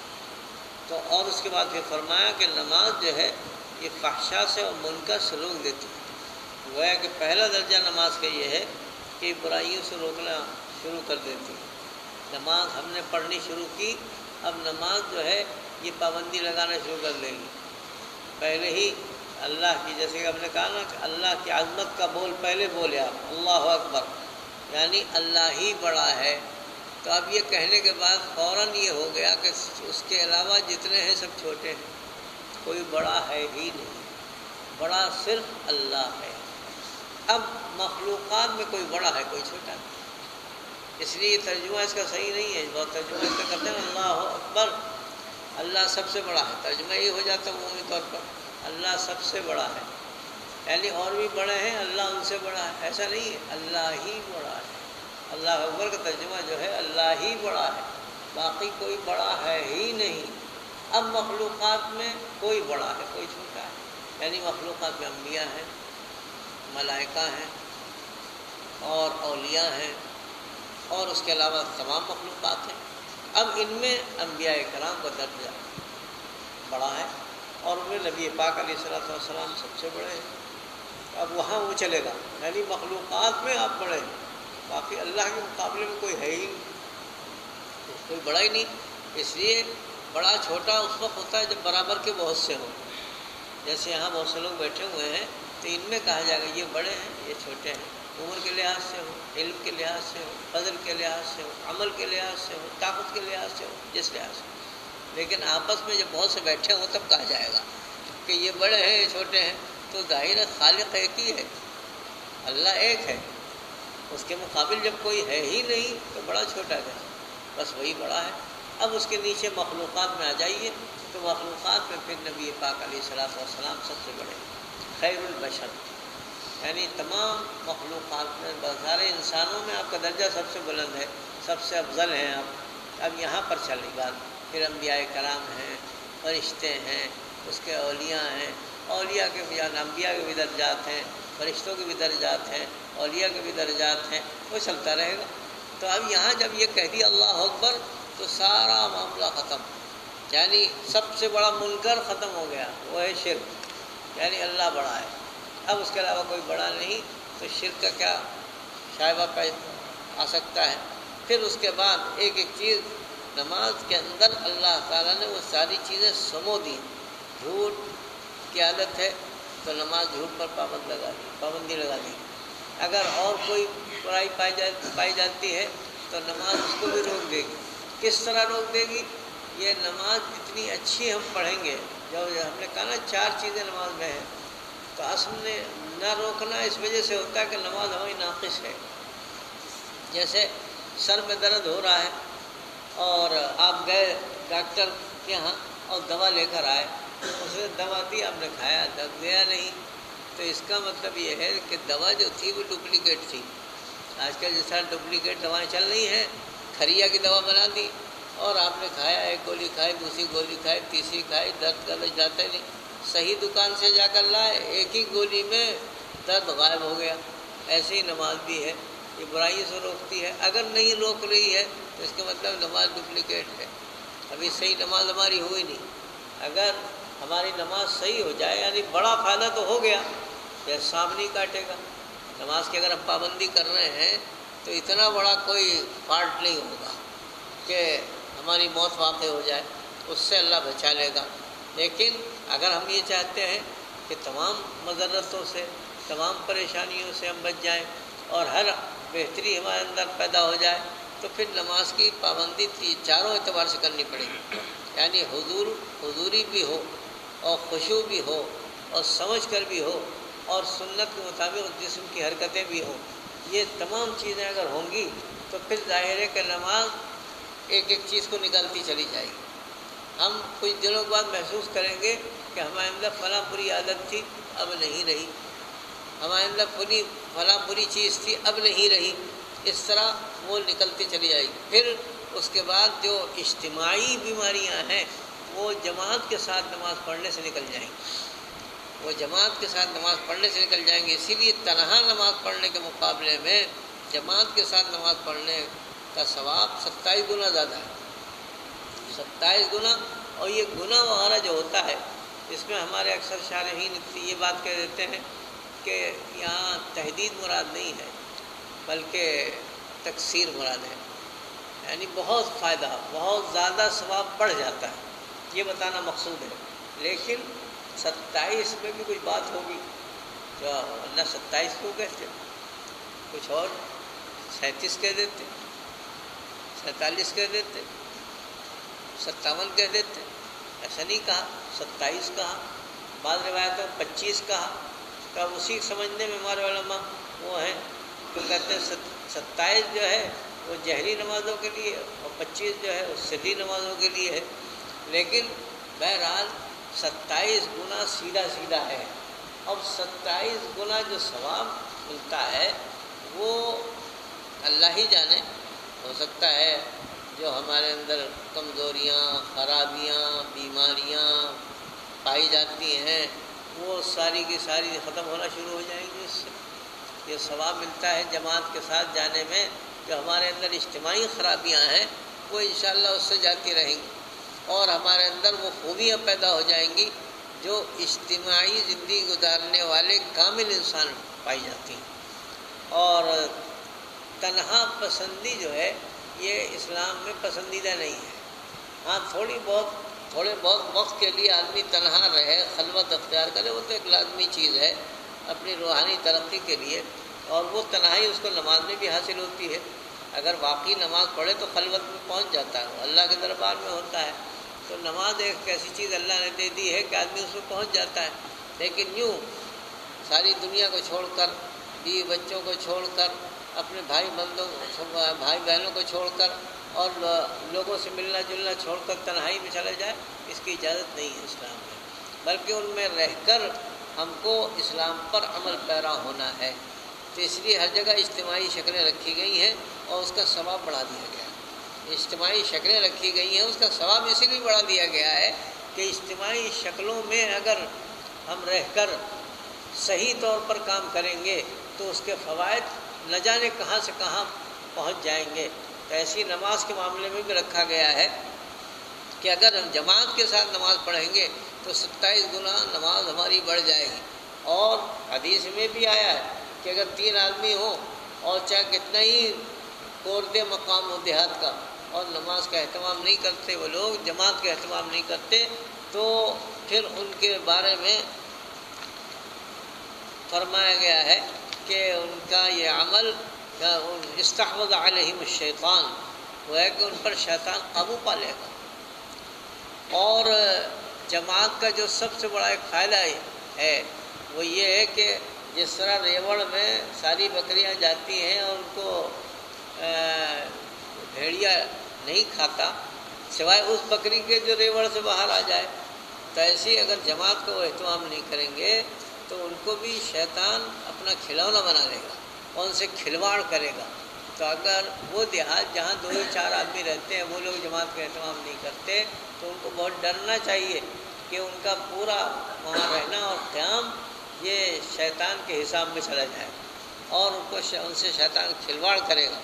تو اور اس کے بعد پھر فرمایا کہ نماز جو ہے یہ فحشا سے اور منکر سے روک دیتی ہے۔ گویا کہ پہلا درجہ نماز کا یہ ہے کہ برائیوں سے روکنا شروع کر دیتی ہے۔ نماز ہم نے پڑھنی شروع کی، اب نماز جو ہے یہ پابندی لگانا شروع کر دے گی۔ پہلے ہی اللہ کی، جیسے کہ ہم نے کہا نا کہ اللہ کی عظمت کا بول پہلے بولے آپ، اللہ اکبر، یعنی اللہ ہی بڑا ہے۔ تو اب یہ کہنے کے بعد فوراً یہ ہو گیا کہ اس کے علاوہ جتنے ہیں سب چھوٹے ہیں، کوئی بڑا ہے ہی نہیں، بڑا صرف اللہ ہے۔ اب مخلوقات میں کوئی بڑا ہے کوئی چھوٹا ہے، اس لیے ترجمہ اس کا صحیح نہیں ہے۔ بہت ترجمہ اس کا کرتے ہیں اللہ اکبر، اللہ سب سے بڑا ہے، ترجمہ یہ ہو جاتا ہے عمومی طور پر اللہ سب سے بڑا ہے، یعنی اور بھی بڑے ہیں، اللہ ان سے بڑا ہے، ایسا نہیں ہے، اللہ ہی بڑا ہے۔ اللہ اکبر کا ترجمہ جو ہے اللہ ہی بڑا ہے، باقی کوئی بڑا ہے ہی نہیں۔ اب مخلوقات میں کوئی بڑا ہے کوئی چھوٹا ہے، یعنی مخلوقات میں انبیاء ہیں، ملائکہ ہیں اور اولیاء ہیں اور اس کے علاوہ تمام مخلوقات ہیں۔ اب ان میں انبیاء کرام کا درجہ بڑا ہے اور ان میں نبی پاک علیہ الصلوۃ والسلام سب سے بڑے ہیں۔ اب وہاں وہ چلے گا، یعنی مخلوقات میں آپ بڑے ہیں، باقی اللہ کے مقابلے میں کوئی ہے ہی کوئی بڑا ہی نہیں۔ اس لیے بڑا چھوٹا اس وقت ہوتا ہے جب برابر کے بہت سے ہوں، جیسے یہاں بہت سے لوگ بیٹھے ہوئے ہیں تو ان میں کہا جائے گا یہ بڑے ہیں یہ چھوٹے ہیں، عمر کے لحاظ سے ہو، علم کے لحاظ سے ہو، فضل کے لحاظ سے ہو، عمل کے لحاظ سے ہو، طاقت کے لحاظ سے ہو، جس لحاظ سے، لیکن آپس میں جب بہت سے بیٹھے ہوں تب کہا جائے گا کہ یہ بڑے ہیں یہ چھوٹے ہیں۔ تو ظاہر خالق ایک ہی ہے، اللہ ایک ہے، اس کے مقابل جب کوئی ہے ہی نہیں تو بڑا چھوٹا کیا، بس وہی بڑا ہے۔ اب اس کے نیچے مخلوقات میں آ جائیے تو مخلوقات میں پھر نبی پاک علیہ الصلوۃ والسلام سب سے بڑے، خیر البشر، یعنی تمام مخلوقات میں سارے انسانوں میں آپ کا درجہ سب سے بلند ہے، سب سے افضل ہیں آپ۔ اب یہاں پر چلی بات، پھر انبیاء کرام ہیں، فرشتے ہیں، اس کے اولیاء ہیں، اولیاء کے بھی انبیاء کے بھی درجات ہیں، فرشتوں کے بھی درجات ہیں، اولیاء کے بھی درجات ہیں، وہ چلتا رہے گا۔ تو اب یہاں جب یہ کہہ دیا اللہ اکبر تو سارا معاملہ ختم، یعنی سب سے بڑا منکر ختم ہو گیا، وہ ہے شرک، یعنی اللہ بڑا ہے، اب اس کے علاوہ کوئی بڑا نہیں، تو شرک کا کیا شائبہ آ سکتا ہے۔ پھر اس کے بعد ایک ایک چیز نماز کے اندر اللہ تعالیٰ نے وہ ساری چیزیں سمو دی۔ جھوٹ کی عادت ہے تو نماز جھوٹ پر پابند لگا دی پابندی لگا دی، اگر اور کوئی برائی پائی جا پائی جاتی ہے تو نماز اس کو بھی روک دے گی۔ کس طرح روک دے گی؟ یہ نماز اتنی اچھی ہم پڑھیں گے، جب ہم نے کہا نا چار چیزیں نماز میں ہیں، تو اصل میں نہ روکنا اس وجہ سے ہوتا ہے کہ نماز ہماری ناقص ہے۔ جیسے سر میں درد ہو رہا ہے اور آپ گئے ڈاکٹر کے یہاں اور دوا لے کر آئے، اس نے دوا دی، آپ نے کھایا، درد گیا نہیں، تو اس کا مطلب یہ ہے کہ دوا جو تھی وہ ڈپلیکیٹ تھی۔ آج کل جس طرح ڈپلیکیٹ دوائیں چل رہی ہیں، کھریا کی دوا بنا دی اور آپ نے کھایا، ایک گولی کھائی، دوسری گولی کھائی، تیسری کھائی، درد کا علاج جاتا ہی نہیں۔ صحیح دکان سے جا کر لائے، ایک ہی گولی میں درد غائب ہو گیا۔ ایسے ہی نماز بھی ہے، یہ برائیوں سے روکتی ہے، اگر نہیں روک رہی ہے تو اس کا مطلب نماز ڈپلیکیٹ ہے، ابھی صحیح نماز ہماری ہوئی نہیں۔ اگر ہماری نماز صحیح ہو جائے یعنی بڑا فائدہ تو ہو گیا، یہ سانپ نہیں کاٹے گا۔ نماز کی اگر ہم پابندی کر رہے ہیں تو اتنا بڑا کوئی فالٹ نہیں ہوگا کہ ہماری موت واقع ہو جائے، اس سے اللہ بچا لے گا۔ لیکن اگر ہم یہ چاہتے ہیں کہ تمام مضرتوں سے، تمام پریشانیوں سے ہم بچ جائیں اور ہر بہتری ہمارے اندر پیدا ہو جائے، تو پھر نماز کی پابندی چاروں اعتبار سے کرنی پڑے گی، یعنی حضور حضوری بھی ہو اور خشوع بھی ہو اور سمجھ کر بھی ہو اور سنت کے مطابق جسم کی حرکتیں بھی ہوں۔ یہ تمام چیزیں اگر ہوں گی تو پھر ظاہر ہے کہ نماز ایک ایک چیز کو نکالتی چلی جائے گی۔ ہم کچھ دنوں کے بعد محسوس کریں گے کہ ہمارے اندر فلاں بری عادت تھی، اب نہیں رہی، ہمارے اندر فلی فلاں بری چیز تھی، اب نہیں رہی، اس طرح وہ نکلتی چلی جائے گی۔ پھر اس کے بعد جو اجتماعی بیماریاں ہیں وہ جماعت کے ساتھ نماز پڑھنے سے نکل جائیں گی، وہ جماعت کے ساتھ نماز پڑھنے سے نکل جائیں گے۔ اسی لیے تنہا نماز پڑھنے کے مقابلے میں جماعت کے ساتھ نماز پڑھنے کا ثواب ستائیس گنا زیادہ ہے، ستائیس گنا۔ اور یہ گناہ وغیرہ جو ہوتا ہے اس میں ہمارے اکثر شارحین یہ بات کہہ دیتے ہیں کہ یہاں تحدید مراد نہیں ہے بلکہ تکثیر مراد ہے، یعنی بہت فائدہ، بہت زیادہ ثواب بڑھ جاتا ہے، یہ بتانا مقصود ہے۔ لیکن ستائیس میں بھی کچھ بات ہوگی جو ورنہ ستائیس کیوں کہتے، کچھ اور سینتیس کہہ دیتے، سینتالیس کہہ دیتے، ستاون کہہ دیتے، ایسا نہیں کہا، ستائیس کہا، بعض روایتوں میں پچیس کہا۔ تو اب اسی سمجھنے میں ہمارے علماء وہ ہیں تو کہتے ہیں ستائیس جو ہے وہ جہری نمازوں کے لیے اور پچیس جو ہے وہ سری نمازوں کے لیے ہے۔ لیکن بہرحال ستائیس گنا سیدھا سیدھا ہے۔ اب ستائیس گنا جو ثواب ملتا ہے وہ اللہ ہی جانے، ہو سکتا ہے جو ہمارے اندر کمزوریاں، خرابیاں، بیماریاں پائی جاتی ہیں وہ ساری کی ساری ختم ہونا شروع ہو جائیں گی۔ اس سے یہ ثواب ملتا ہے جماعت کے ساتھ جانے میں، جو ہمارے اندر اجتماعی خرابیاں ہیں وہ انشاءاللہ اس سے جاتی رہیں گی اور ہمارے اندر وہ خوبیاں پیدا ہو جائیں گی جو اجتماعی زندگی گزارنے والے کامل انسان پائی جاتی ہیں۔ اور تنہا پسندی جو ہے یہ اسلام میں پسندیدہ نہیں ہے۔ ہاں تھوڑی بہت تھوڑے بہت وقت کے لیے آدمی تنہا رہے، خلوت اختیار کرے، وہ تو ایک لازمی چیز ہے اپنی روحانی ترقی کے لیے، اور وہ تنہائی اس کو نماز میں بھی حاصل ہوتی ہے۔ اگر واقعی نماز پڑھے تو خلوت میں پہنچ جاتا ہے، وہ اللہ کے دربار میں ہوتا ہے۔ تو نماز ایک ایسی چیز اللہ نے دے دی ہے کہ آدمی اس میں پہنچ جاتا ہے۔ لیکن یوں ساری دنیا کو چھوڑ کر، بیوی بچوں کو چھوڑ کر، اپنے بھائی بندوں بھائی بہنوں کو چھوڑ کر اور لوگوں سے ملنا جلنا چھوڑ کر تنہائی میں چلا جائے، اس کی اجازت نہیں ہے اسلام میں، بلکہ ان میں رہ کر ہم کو اسلام پر عمل پیرا ہونا ہے۔ تو اس لیے ہر جگہ اجتماعی شکلیں رکھی گئی ہیں اور اس کا ثواب بڑھا دیا گیا ہے۔ اجتماعی شکلیں رکھی گئی ہیں، اس کا ثواب اسی لیے بڑھا دیا گیا ہے کہ اجتماعی شکلوں میں اگر ہم رہ کر صحیح طور پر کام کریں گے تو اس کے فوائد نہ جانے کہاں سے کہاں پہنچ جائیں گے۔ تو ایسی نماز کے معاملے میں بھی رکھا گیا ہے کہ اگر ہم جماعت کے ساتھ نماز پڑھیں گے تو ستائیس گنا نماز ہماری بڑھ جائے گی۔ اور حدیث میں بھی آیا ہے کہ اگر تین آدمی ہوں اور چاہے کتنا ہی کوردے مقام ہو دیہات کا اور نماز کا اہتمام نہیں کرتے، وہ لوگ جماعت کا اہتمام نہیں کرتے، تو پھر ان کے بارے میں فرمایا گیا ہے کہ ان کا یہ عمل استحوذ علیہم الشیطان، وہ ہے کہ ان پر شیطان قابو پا لے گا۔ اور جماعت کا جو سب سے بڑا ایک فائدہ ہے وہ یہ ہے کہ جس طرح ریوڑ میں ساری بکریاں جاتی ہیں اور ان کو بھیڑیا نہیں کھاتا سوائے اس بکری کے جو ریوڑ سے باہر آ جائے، تو ایسی اگر جماعت کو وہ اہتمام نہیں کریں گے تو ان کو بھی شیطان اپنا کھلونا بنا لے گا اور ان سے کھلواڑ کرے گا۔ تو اگر وہ دیہات جہاں دو یا چار آدمی رہتے ہیں وہ لوگ جماعت کا اہتمام نہیں کرتے تو ان کو بہت ڈرنا چاہیے کہ ان کا پورا وہاں رہنا اور قیام یہ شیطان کے حساب میں چلا جائے اور ان کو ان سے شیطان کھلواڑ کرے گا۔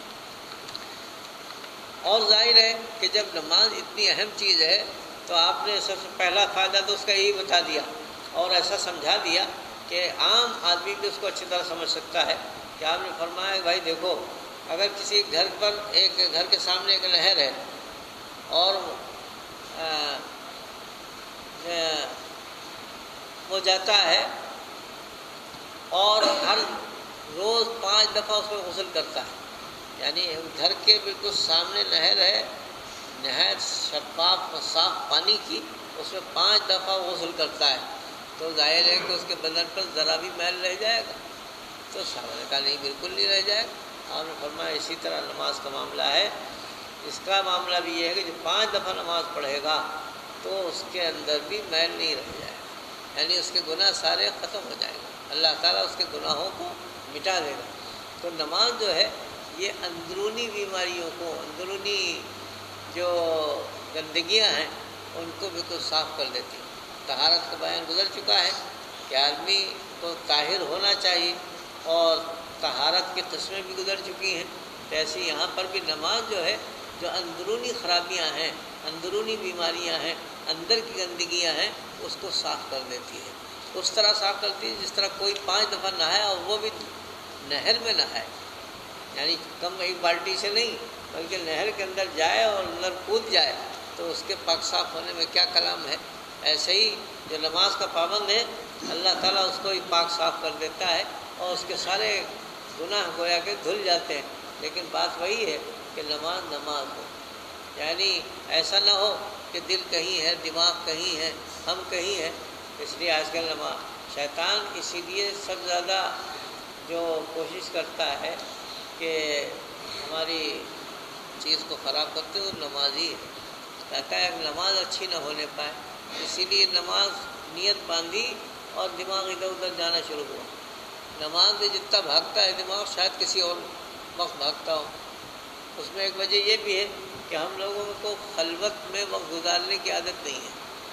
اور ظاہر ہے کہ جب نماز اتنی اہم چیز ہے تو آپ نے سب سے پہلا فائدہ تو اس کا یہی بتا دیا اور ایسا سمجھا دیا کہ عام آدمی بھی اس کو اچھی طرح سمجھ سکتا ہے کہ آپ نے فرمایا کہ بھائی دیکھو، اگر کسی گھر پر ایک گھر کے سامنے ایک نہر ہے اور آ, آ, وہ جاتا ہے اور ہر روز پانچ دفعہ اس میں غسل کرتا ہے، یعنی گھر کے بالکل سامنے نہر ہے، نہر شفاف و صاف پانی کی، اس میں پانچ دفعہ غسل کرتا ہے تو ظاہر ہے کہ اس کے بدن پر ذرا بھی میل رہ جائے گا؟ تو صحابہ نے کہا نہیں، بالکل نہیں رہ جائے گا۔ آپ نے فرمایا اسی طرح نماز کا معاملہ ہے، اس کا معاملہ بھی یہ ہے کہ جو پانچ دفعہ نماز پڑھے گا تو اس کے اندر بھی میل نہیں رہ جائے گا، یعنی اس کے گناہ سارے ختم ہو جائیں گے، اللہ تعالیٰ اس کے گناہوں کو مٹا دے گا۔ تو نماز جو ہے یہ اندرونی بیماریوں کو، اندرونی جو گندگیاں ہیں ان کو بالکل صاف کر دیتی ہے۔ طہارت کا بیان گزر چکا ہے کہ آدمی کو طاہر ہونا چاہیے، اور طہارت کی قسمیں بھی گزر چکی ہیں۔ ایسے یہاں پر بھی نماز جو ہے، جو اندرونی خرابیاں ہیں، اندرونی بیماریاں ہیں، اندر کی گندگیاں ہیں، اس کو صاف کر دیتی ہے۔ اس طرح صاف کرتی ہے جس طرح کوئی پانچ دفعہ نہائے اور وہ بھی نہر میں نہائے، یعنی کم ایک بالٹی سے نہیں بلکہ نہر کے اندر جائے اور اندر کود جائے تو اس کے پاک صاف ہونے میں کیا کلام ہے۔ ایسے ہی جو نماز کا پابند ہے اللہ تعالیٰ اس کو ہی پاک صاف کر دیتا ہے اور اس کے سارے گناہ گویا کہ دھل جاتے ہیں۔ لیکن بات وہی ہے کہ نماز نماز ہو، یعنی ایسا نہ ہو کہ دل کہیں ہے، دماغ کہیں ہے، ہم کہیں ہیں۔ اس لیے آج کل نماز شیطان اسی لیے سب زیادہ جو کوشش کرتا ہے کہ ہماری چیز کو خراب کرتے ہوئے نماز ہی ہے، کہتا ہے نماز اچھی نہ ہونے پائے، اسی لیے نماز نیت باندھی اور دماغ ادھر ادھر جانا شروع ہوا۔ نماز میں جتنا بھاگتا ہے دماغ شاید کسی اور وقت بھاگتا ہو۔ اس میں ایک وجہ یہ بھی ہے کہ ہم لوگوں کو خلوت میں وقت گزارنے کی عادت نہیں ہے،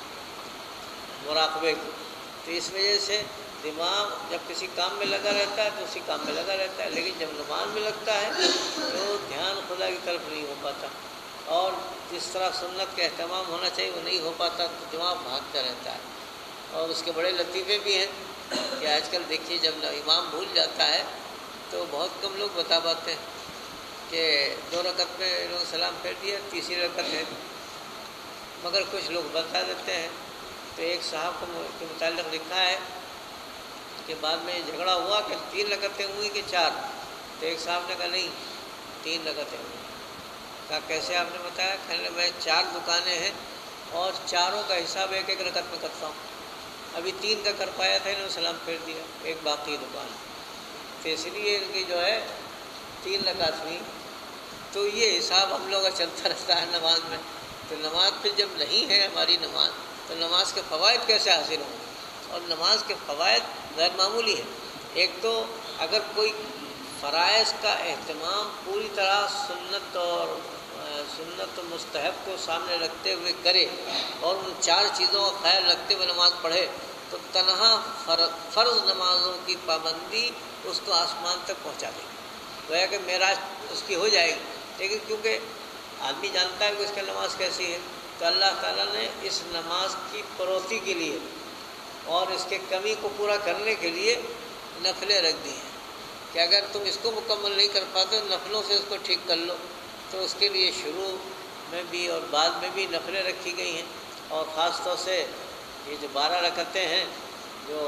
مراقبے کی، تو اس وجہ سے دماغ جب کسی کام میں لگا رہتا ہے تو اسی کام میں لگا رہتا ہے، لیکن جب نماز میں لگتا ہے تو دھیان خدا کی طرف نہیں ہو پاتا، اور جس طرح سنت کا اہتمام ہونا چاہیے وہ نہیں ہو پاتا، تو دماغ بھاگتا رہتا ہے۔ اور اس کے بڑے لطیفے بھی ہیں کہ آج کل دیکھیے جب امام بھول جاتا ہے تو بہت کم لوگ بتا پاتے ہیں کہ دو رکعت میں انہوں نے سلام پھیر دیا، تیسری رکعت ہے، مگر کچھ لوگ بتا دیتے ہیں۔ تو ایک صاحب کے متعلق لکھا ہے کہ بعد میں جھگڑا ہوا کہ تین رکعتیں ہوئی کہ چار، تو ایک صاحب نے کہا نہیں تین رکعتیں ہوئی۔ کہا کیسے آپ نے بتایا؟ کہنے میں چار دکانیں ہیں اور چاروں کا حساب ایک ایک رکعت میں کرتا ہوں، ابھی تین کا کر پایا تھا، انہوں نے سلام پھیر دیا، ایک باقی دکان، تو اس لیے ان کی جو ہے تین رکعت ہوئی۔ تو یہ حساب ہم لوگ کا چلتا رہتا ہے نماز میں۔ تو نماز پھر جب نہیں ہے ہماری نماز تو نماز کے فوائد کیسے حاصل ہوں گے؟ اور نماز کے فوائد غیر معمولی ہیں۔ ایک تو اگر کوئی فرائض کا اہتمام پوری طرح سنت اور سنت و مستحب کو سامنے رکھتے ہوئے کرے اور ان چار چیزوں کا خیال رکھتے ہوئے نماز پڑھے تو تنہا فرض نمازوں کی پابندی اس کو آسمان تک پہنچا دے گی، گویا کہ معراج اس کی ہو جائے گی۔ لیکن کیونکہ آدمی جانتا ہے کہ اس کی نماز کیسی ہے، تو اللہ تعالیٰ نے اس نماز کی پروتی کے لیے اور اس کے کمی کو پورا کرنے کے لیے نفلیں رکھ دی ہیں کہ اگر تم اس کو مکمل نہیں کر پاتے نفلوں سے اس کو ٹھیک کر لو۔ تو اس کے لیے شروع میں بھی اور بعد میں بھی نفلیں رکھی گئی ہیں، اور خاص طور سے یہ جو بارہ رکعتیں ہیں جو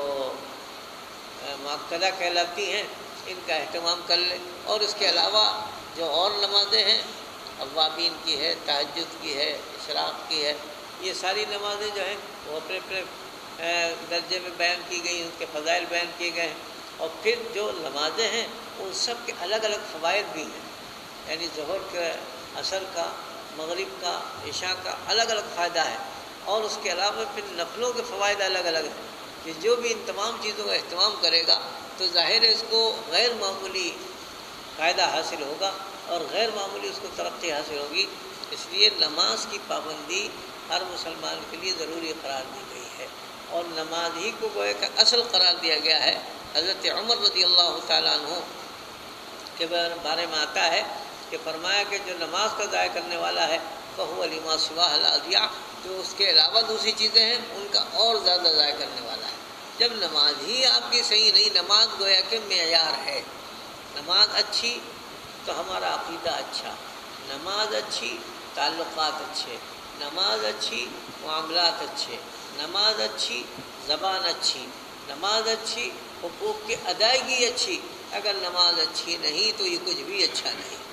مؤکدہ کہلاتی ہیں ان کا اہتمام کر لیں۔ اور اس کے علاوہ جو اور نمازیں ہیں، اوابین کی ہے، تہجد کی ہے، اشراق کی ہے، یہ ساری نمازیں جو ہیں وہ اپنے اپنے درجے میں بیان کی گئی، ان کے فضائل بیان کیے گئے ہیں۔ اور پھر جو نمازیں ہیں ان سب کے الگ الگ فوائد بھی ہیں، یعنی ظہر کا، عصر کا، مغرب کا، عشاء کا الگ الگ فائدہ ہے، اور اس کے علاوہ پھر نفلوں کے فوائد الگ الگ ہیں کہ جو بھی ان تمام چیزوں کا اہتمام کرے گا تو ظاہر ہے اس کو غیر معمولی فائدہ حاصل ہوگا اور غیر معمولی اس کو ترقی حاصل ہوگی۔ اس لیے نماز کی پابندی ہر مسلمان کے لیے ضروری قرار دی گئی ہے، اور نماز ہی کو گویا کہ اصل قرار دیا گیا ہے۔ حضرت عمر رضی اللہ تعالیٰ عنہ کے بارے میں آتا ہے کہ فرمایا کہ جو نماز کا ضائع کرنے والا ہے فہو لما سواہ الاضیاء، جو اس کے علاوہ دوسری چیزیں ہیں ان کا اور زیادہ ضائع کرنے والا ہے۔ جب نماز ہی آپ کی صحیح نہیں، نماز گویا کہ معیار ہے، نماز اچھی تو ہمارا عقیدہ اچھا، نماز اچھی تعلقات اچھے، نماز اچھی معاملات اچھے، نماز اچھی زبان اچھی، نماز اچھی حقوق کی ادائیگی اچھی۔ اگر نماز اچھی نہیں تو یہ کچھ بھی اچھا نہیں۔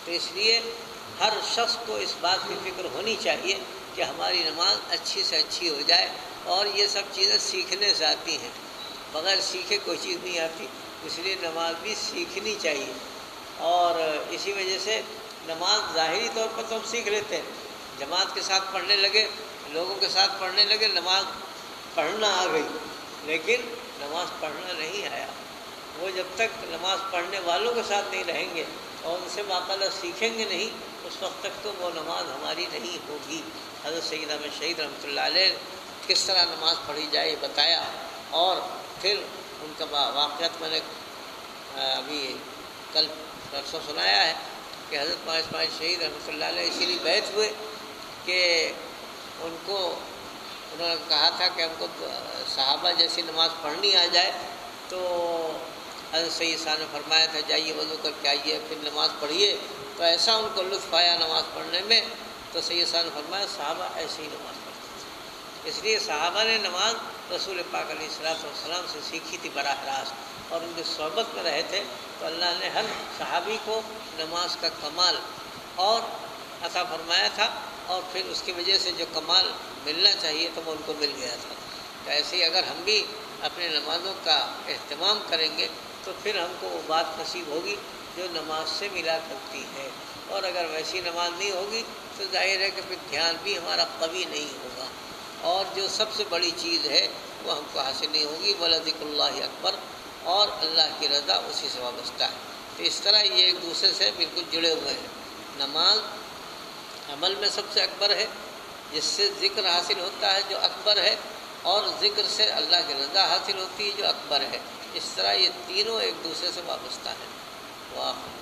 تو اس لیے ہر شخص کو اس بات کی فکر ہونی چاہیے کہ ہماری نماز اچھی سے اچھی ہو جائے، اور یہ سب چیزیں سیکھنے سے آتی ہیں، بغیر سیکھے کوئی چیز نہیں آتی، اس لیے نماز بھی سیکھنی چاہیے۔ اور اسی وجہ سے نماز ظاہری طور پر تو ہم سیکھ لیتے ہیں، جماعت کے ساتھ پڑھنے لگے، لوگوں کے ساتھ پڑھنے لگے، نماز پڑھنا آ گئی، لیکن نماز پڑھنا نہیں آیا۔ وہ جب تک نماز پڑھنے والوں کے ساتھ نہیں رہیں گے اور ان سے باقاعدہ سیکھیں گے نہیں، اس وقت تک تو وہ نماز ہماری نہیں ہوگی۔ حضرت سیدنا احمد شہید رحمۃ اللہ علیہ کس طرح نماز پڑھی جائے بتایا، اور پھر ان کا واقعات میں نے ابھی کل پرسوں سنایا ہے کہ حضرت مولانا اسماعیل شہید رحمۃ اللہ علیہ اسی لیے بیعت ہوئے کہ ان کو انہوں نے کہا تھا کہ ہم کو صحابہ جیسی نماز پڑھنی آ جائے، تو حضرت سید صاحب نے فرمایا تھا جائیے وضو کر کے آئیے پھر نماز پڑھیے، تو ایسا ان کو لطف آیا نماز پڑھنے میں، تو سید صاحب نے فرمایا صحابہ ایسے ہی نماز پڑھتے، اس لیے صحابہ نے نماز رسول پاک علیہ الصلوۃ والسلام سے سیکھی تھی براہ راست، اور ان کی صحبت میں رہے تھے، تو اللہ نے ہر صحابی کو نماز کا کمال اور عطا فرمایا تھا، اور پھر اس کی وجہ سے جو کمال ملنا چاہیے تو وہ ان کو مل گیا تھا۔ تو ایسے ہی اگر ہم بھی اپنے نمازوں کا اہتمام کریں گے تو پھر ہم کو وہ بات نصیب ہوگی جو نماز سے ملا کرتی ہے، اور اگر ویسی نماز نہیں ہوگی تو ظاہر ہے کہ پھر دھیان بھی ہمارا قوی نہیں ہوگا، اور جو سب سے بڑی چیز ہے وہ ہم کو حاصل نہیں ہوگی، وَلَذِكْرُ اللَّهِ اکبر، اور اللہ کی رضا اسی سے وابستہ ہے۔ تو اس طرح یہ ایک دوسرے سے بالکل جڑے ہوئے ہیں۔ نماز عمل میں سب سے اکبر ہے، جس سے ذکر حاصل ہوتا ہے جو اکبر ہے، اور ذکر سے اللہ کی رضا حاصل ہوتی ہے جو اکبر ہے۔ اس طرح یہ تینوں ایک دوسرے سے وابستہ ہیں۔ واہ